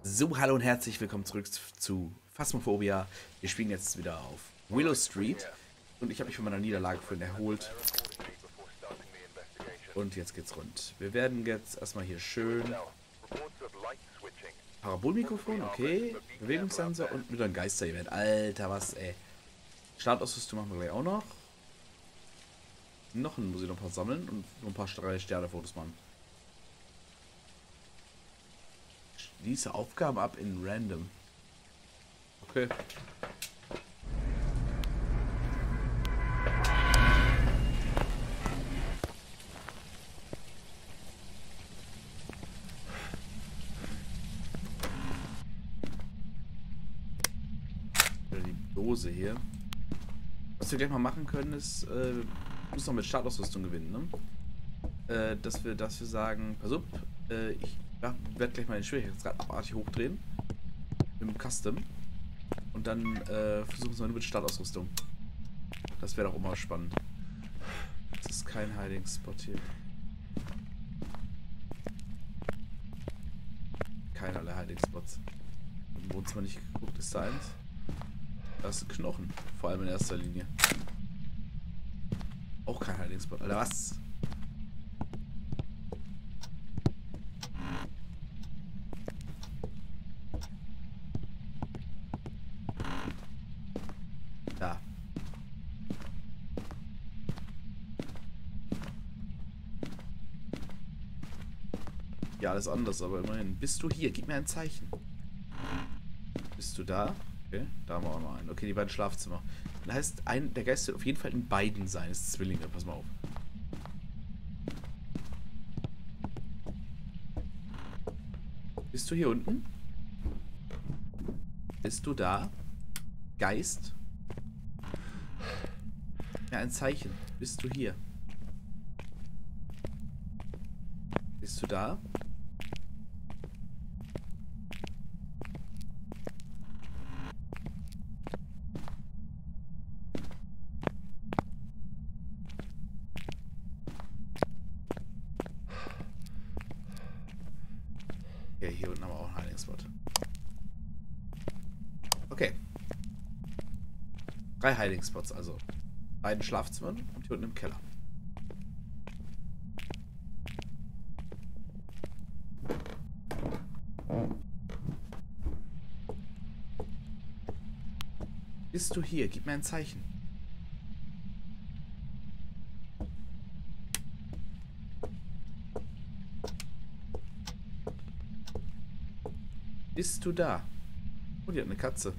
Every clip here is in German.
So, hallo und herzlich willkommen zurück zu Phasmophobia. Wir spielen jetzt wieder auf Willow Street und ich habe mich von meiner Niederlage vorhin erholt. Und jetzt geht's rund. Wir werden jetzt erstmal hier schön Parabolmikrofon, okay, Bewegungssensor und wieder ein Geister-Event. Alter, was, ey. Startausrüstung machen wir gleich auch noch. Muss ich noch ein paar sammeln und noch ein paar 3-Sterne-Fotos machen. Schließe Aufgaben ab in Random. Okay. Die Dose hier. Was wir gleich mal machen können, ist, wir müssen noch mit Startausrüstung gewinnen, ne? Dass wir sagen, pass auf, ich werde gleich mal den Schwierigkeitsgrad abartig hochdrehen. Im Custom. Und dann versuchen wir nur mit Startausrüstung. Das wäre doch immer spannend. Das ist kein Hiding Spot hier. Keinerlei Hiding Spots. Im Wohnzimmer nicht geguckt, ist da eins? Da ist ein Knochen. Vor allem in erster Linie. Auch kein Hiding Spot. Alter, was? Da. Ja, alles anders, aber immerhin. Bist du hier? Gib mir ein Zeichen. Bist du da? Okay, da haben wir auch noch einen. Okay, die beiden Schlafzimmer. Das heißt, der Geist wird auf jeden Fall in beiden sein. Das ist Zwillinge, pass mal auf. Bist du hier unten? Bist du da? Geist? Ja, ein Zeichen. Bist du hier? Bist du da? Okay, hier unten haben wir auch einen Hiding Spot. Okay. 3 Hiding Spots, also. Beiden Schlafzimmern und hier unten im Keller. Bist du hier? Gib mir ein Zeichen. Bist du da? Oh, die hat eine Katze.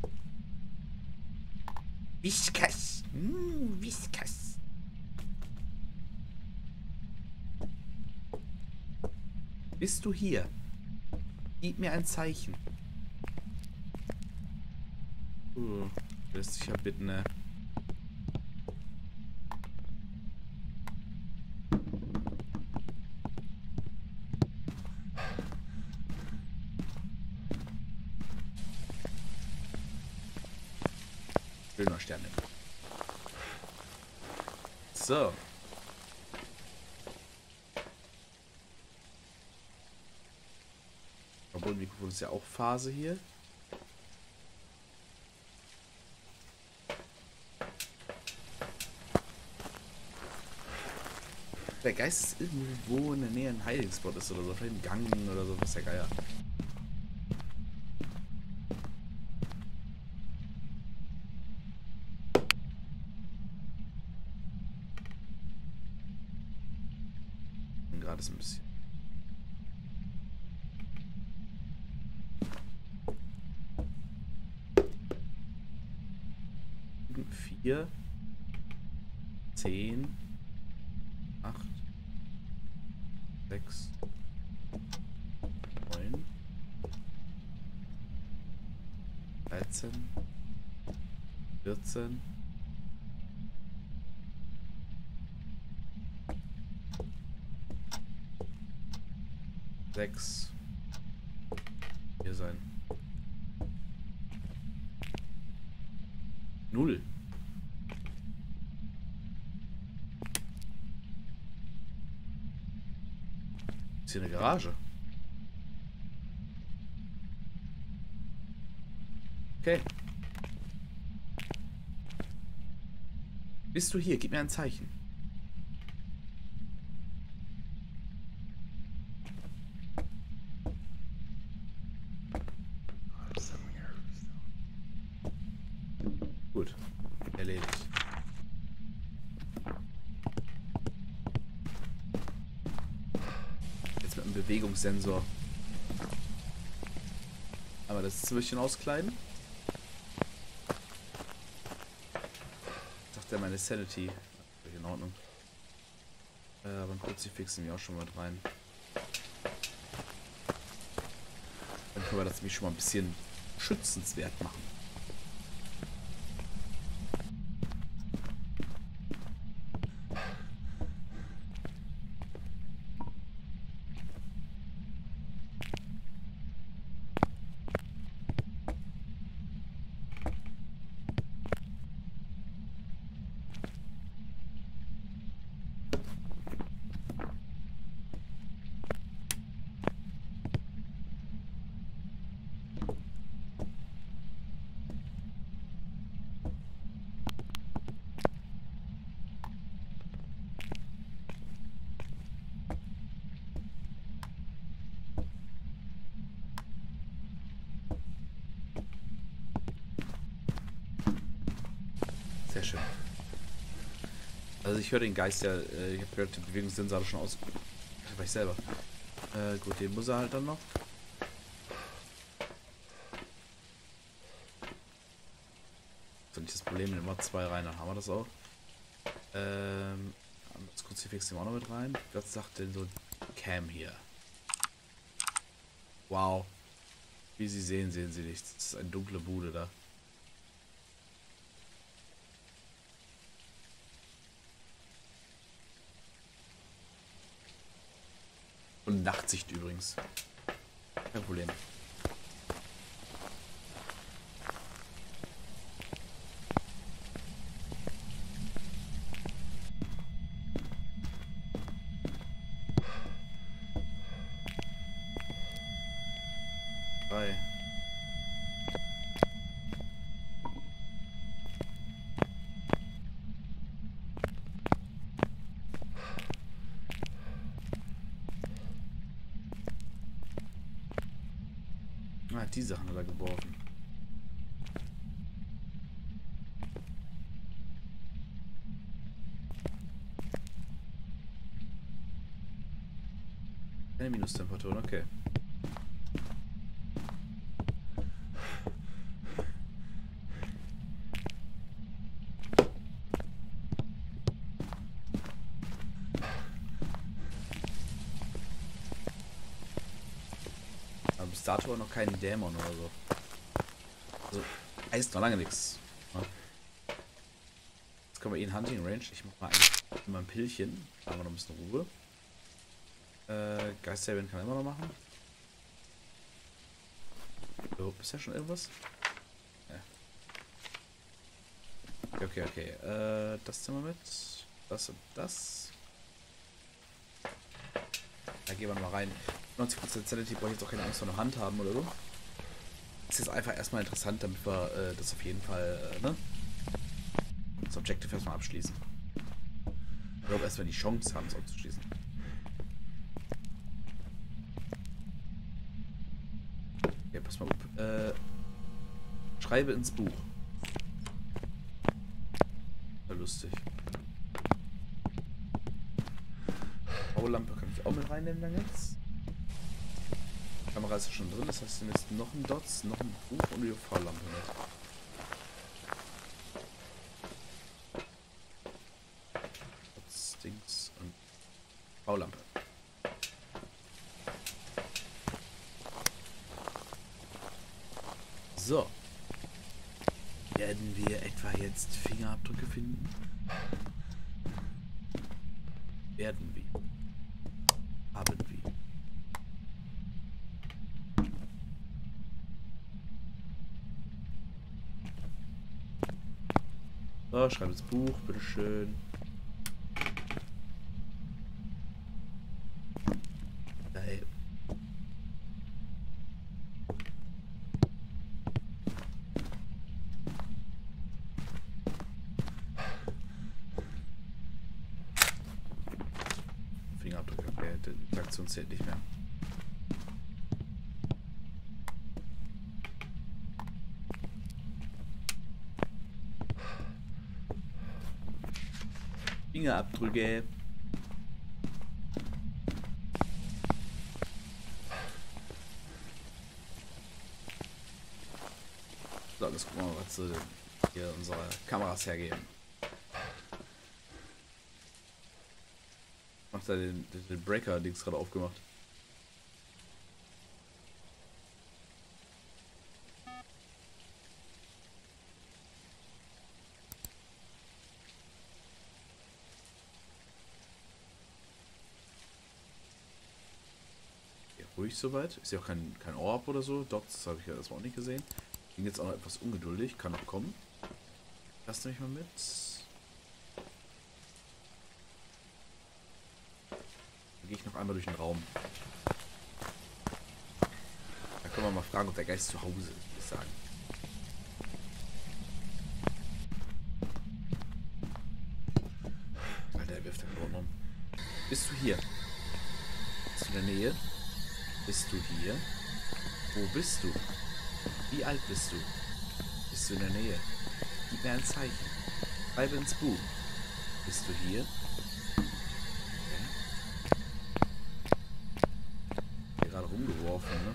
Whiskas. Whiskas. Bist du hier? Gib mir ein Zeichen. Lässt sich ja bitten, ne? Schöner Sterne. So. Obwohl, Mikrofon ist ja auch Phase hier. Der Geist ist irgendwo in der Nähe ein Hiding Spot ist oder so. Vielleicht ein Gang oder so. Was der Geier. Gerade ist ein bisschen. Vier. 10. 8. 6. 9. 13. 14. 6. Hier sein. 0. Ist hier eine Garage? Okay. Bist du hier? Gib mir ein Zeichen. Gut. Erledigt. Jetzt mit dem Bewegungssensor. Aber das Zimmerchen auskleiden. Sagt er, meine Sanity. In Ordnung. Aber ein Kruzifix nehme ich auch schon mal mit rein. Dann können wir das nämlich schon mal ein bisschen schützenswert machen. Sehr schön. Also ich höre den Geist ja, ich habe gehört, den Bewegungssensor schon aus. Das war ich selber. Gut, den muss er halt dann noch. Das ist nicht das Problem, nehmen wir 2 rein, dann haben wir das auch. Das Kruzifix nehmen wir auch noch mit rein. Was sagt denn so Cam hier? Wow. Wie Sie sehen, sehen Sie nichts. Das ist eine dunkle Bude da. Und Nachtsicht übrigens. Kein Problem. Drei. Ah, die Sachen hat er geworfen. Keine Minustemperaturen, okay. Aber bis dato noch keinen Dämon oder so. Also, heißt noch lange nichts. Ja. Jetzt kommen wir in Hunting Range. Ich mach mal ein Pillchen. Da haben wir noch ein bisschen Ruhe. Geisterwend kann er immer noch machen. So, ist ja schon irgendwas? Ja. Okay. Das nehmen wir mit. Das und das. Da gehen wir mal rein. 90% Sanity brauche ich jetzt auch keine Angst vor einer Hand haben oder so. Ist jetzt einfach erstmal interessant, damit wir das auf jeden Fall, ne? Das Objective erstmal abschließen. Ich glaube, erstmal die Chance haben, es abzuschließen. Okay, pass mal auf. Schreibe ins Buch. War lustig. Baulampe kann ich auch mit reinnehmen dann jetzt. Die Kamera ist ja schon drin, das heißt, jetzt noch ein Dots, noch ein Buch und die UV-Lampe mit. Dots, Dings und Baulampe. So. Werden wir etwa jetzt Fingerabdrücke finden? Werden wir. Haben wir. So, schreib ins Buch, bitteschön. Geil. funktioniert nicht mehr. Fingerabdrücke. So, jetzt gucken wir mal, was hier unsere Kameras hergeben. Macht er den Breaker-Dings gerade aufgemacht. Ja, ruhig soweit. Ist ja auch kein Orb oder so. Dots habe ich ja erstmal auch nicht gesehen. Bin jetzt auch noch etwas ungeduldig. Kann noch kommen. Lass mich mal mit. Gehe ich noch einmal durch den Raum. Da können wir mal fragen, ob der Geist zu Hause ist, würde ich sagen. Alter, er wirft den Boden um. Bist du hier? Bist du in der Nähe? Bist du hier? Wo bist du? Wie alt bist du? Bist du in der Nähe? Gib mir ein Zeichen. Schreibe ins Buch. Bist du hier? Gerade rumgeworfen, ne?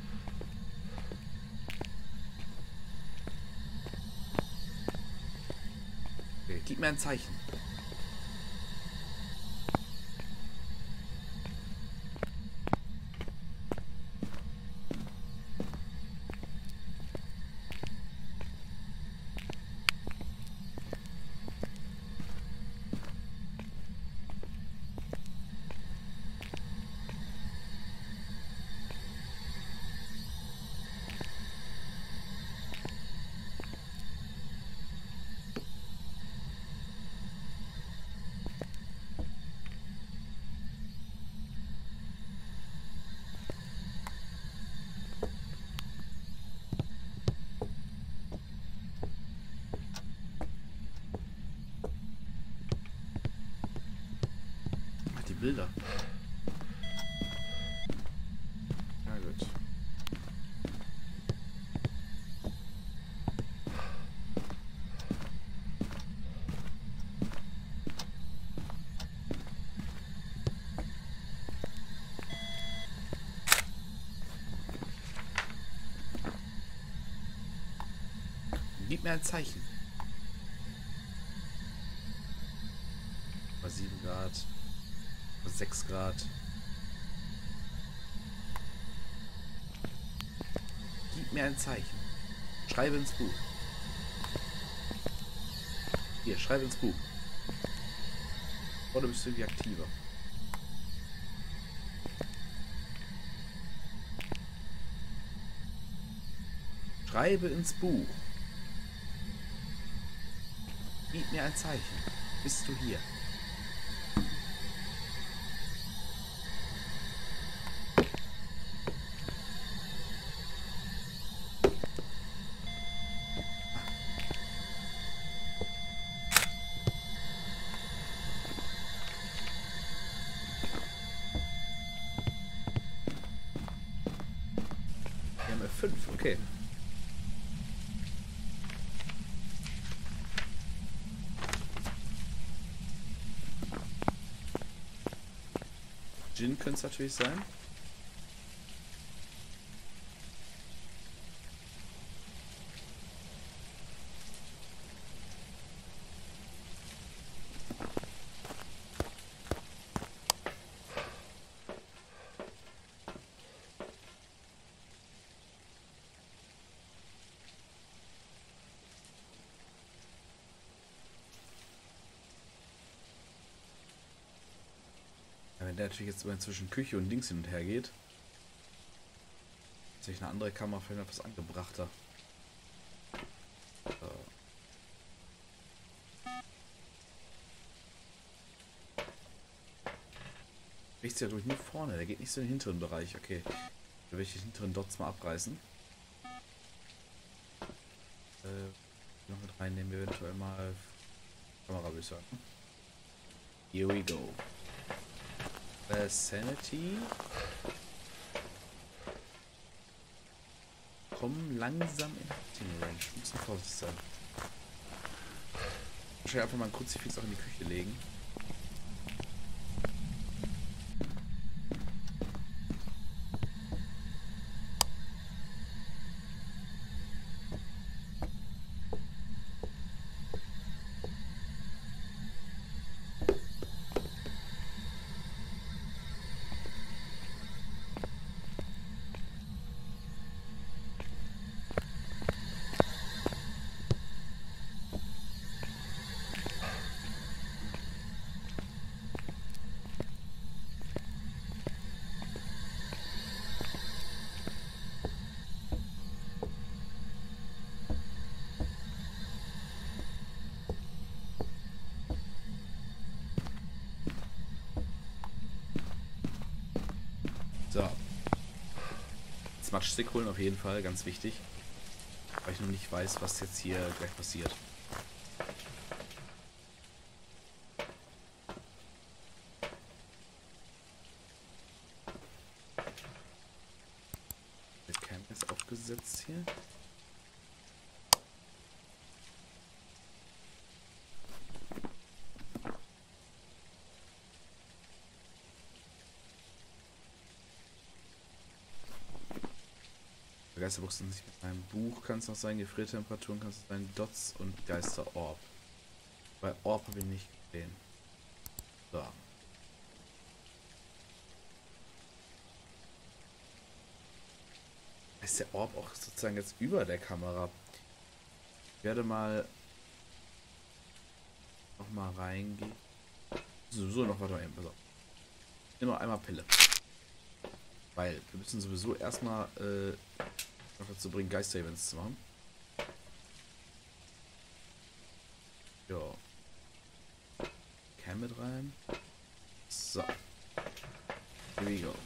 Okay, gib mir ein Zeichen. Bilder. Na gut. Gib mir ein Zeichen. Bei 7 Grad. 6 Grad. Gib mir ein Zeichen. Schreibe ins Buch. Hier, schreibe ins Buch. Oder bist du irgendwie aktiver? Schreibe ins Buch. Gib mir ein Zeichen. Bist du hier? Wir haben F5, okay. Djinn könnte es natürlich sein. Wenn der natürlich jetzt immer zwischen Küche und Dings hin und her geht, ist sich eine andere Kamera vielleicht etwas angebrachter. So. Riecht ja durch nur vorne, der geht nicht so in den hinteren Bereich. Okay, da will ich die hinteren Dots mal abreißen. Noch mit reinnehmen wir eventuell mal Kamera, würde ich sagen. Here we go. Sanity. Komm langsam in Hitting Range. Muss noch vorsichtig sein. Wahrscheinlich einfach mal ein Kruzifix auch in die Küche legen. So. Smudge-Stick holen auf jeden Fall, ganz wichtig. Weil ich noch nicht weiß, was jetzt hier gleich passiert. Der Camp ist aufgesetzt hier. Geisterbox nicht mit einem Buch kann es noch sein, Gefriertemperaturen kann es sein, Dots und Geisterorb. Bei Orb habe ich nicht gesehen. So. Ist der Orb auch sozusagen jetzt über der Kamera? Ich werde mal noch mal reingehen. Sowieso noch, warte mal eben, pass auf. Nur noch einmal Pille. Weil wir müssen sowieso erstmal noch dazu bringen, Geister-Events zu machen. Jo. Cam mit rein. So. Here we go.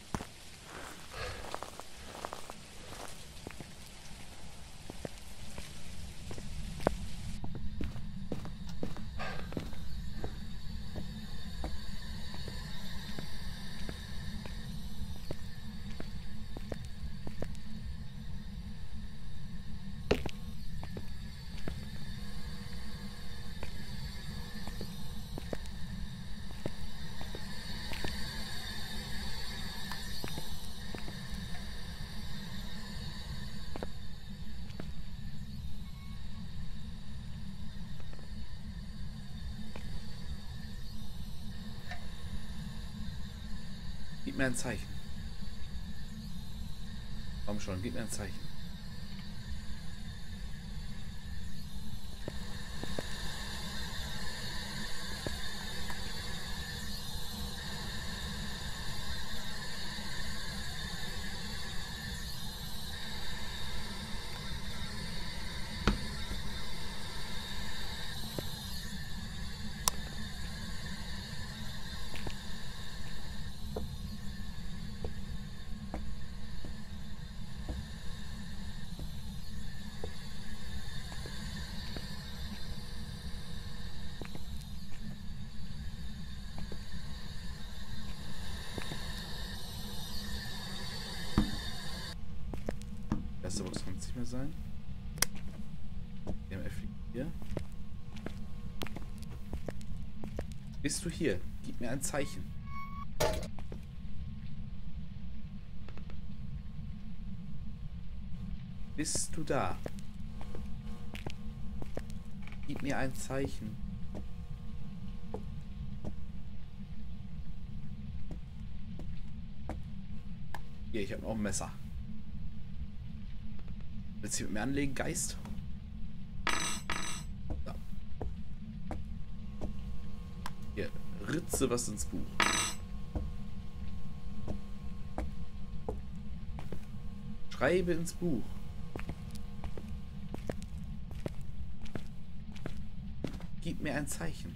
Gib mir ein Zeichen. Komm schon, gib mir ein Zeichen. Geisterbox kann es nicht mehr sein. EMF liegt hier. Bist du hier? Gib mir ein Zeichen. Bist du da? Gib mir ein Zeichen. Hier, ich habe noch ein Messer. Willst du mit mir anlegen, Geist? So. Hier, ritze was ins Buch. Schreibe ins Buch. Gib mir ein Zeichen.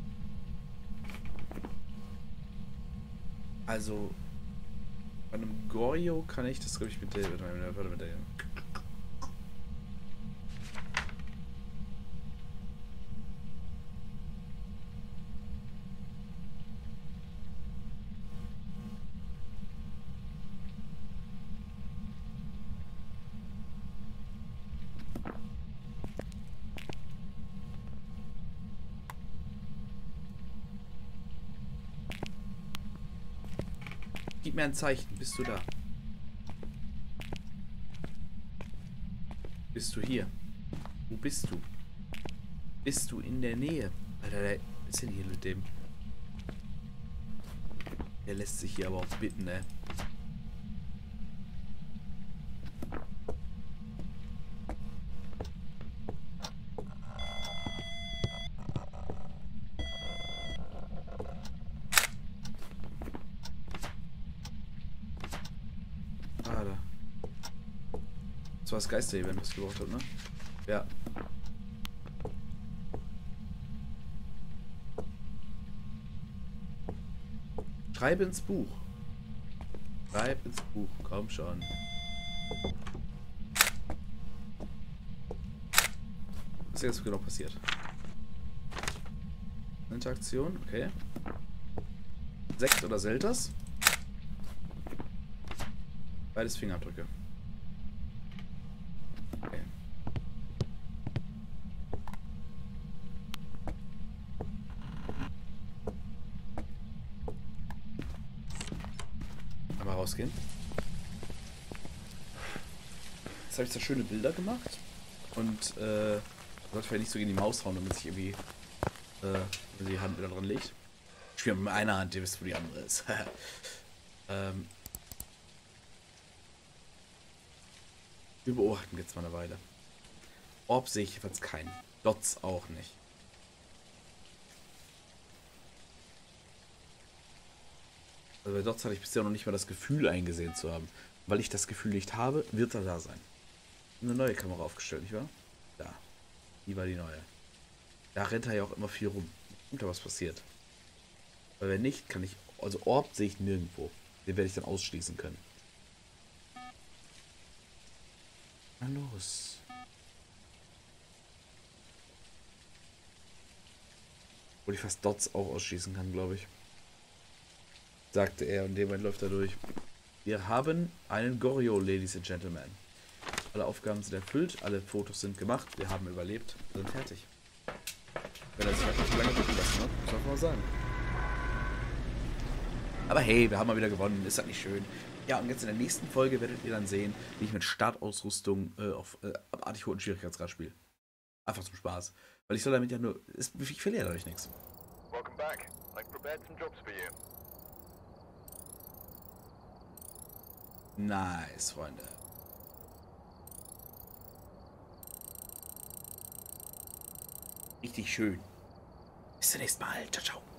Also bei einem Gorio kann ich, das glaube ich mit der, mit der. Gib mir ein Zeichen. Bist du da? Bist du hier? Wo bist du? Bist du in der Nähe? Alter, was ist denn hier mit dem? Der lässt sich hier aber auch bitten, ne? Ah, da. Das war das Geister-Event, was ich gebraucht habe, ne? Ja. Schreib ins Buch. Schreib ins Buch. Komm schon. Was ist jetzt genau passiert? Interaktion, okay. Sekt oder Selters? Beides Fingerabdrücke. Okay. Einmal rausgehen. Jetzt habe ich da schöne Bilder gemacht. Und sollte vielleicht nicht so gegen die Maus hauen, damit sich irgendwie die Hand wieder dran legt. Ich spiele mit einer Hand, ihr wisst, wo die andere ist. Wir beobachten jetzt mal eine Weile. Orb sehe ich jedenfalls keinen. Dots auch nicht. Also bei Dots hatte ich bisher noch nicht mal das Gefühl eingesehen zu haben. Weil ich das Gefühl nicht habe, wird er da sein. Eine neue Kamera aufgestellt, nicht wahr? Da. Die war die neue. Da rennt er ja auch immer viel rum. Und da was passiert. Weil wenn nicht, kann ich... Also Orb sehe ich nirgendwo. Den werde ich dann ausschließen können. Na los. Obwohl ich fast Dots auch ausschließen kann, glaube ich. Sagte er und jemand läuft da durch. Wir haben einen Gorio, Ladies and Gentlemen. Alle Aufgaben sind erfüllt, alle Fotos sind gemacht, wir haben überlebt, wir sind fertig. Wenn er sich halt nicht lange gucken lassen, ne? Muss man mal sagen. Aber hey, wir haben mal wieder gewonnen, ist das nicht schön? Ja, und jetzt in der nächsten Folge werdet ihr dann sehen, wie ich mit Startausrüstung auf abartig hohen Schwierigkeitsgrad spiele. Einfach zum Spaß. Weil ich soll damit ja nur... ich verliere dadurch nichts. Welcome back. I've prepared some jobs for you. Nice, Freunde. Richtig schön. Bis zum nächsten Mal. Ciao, ciao.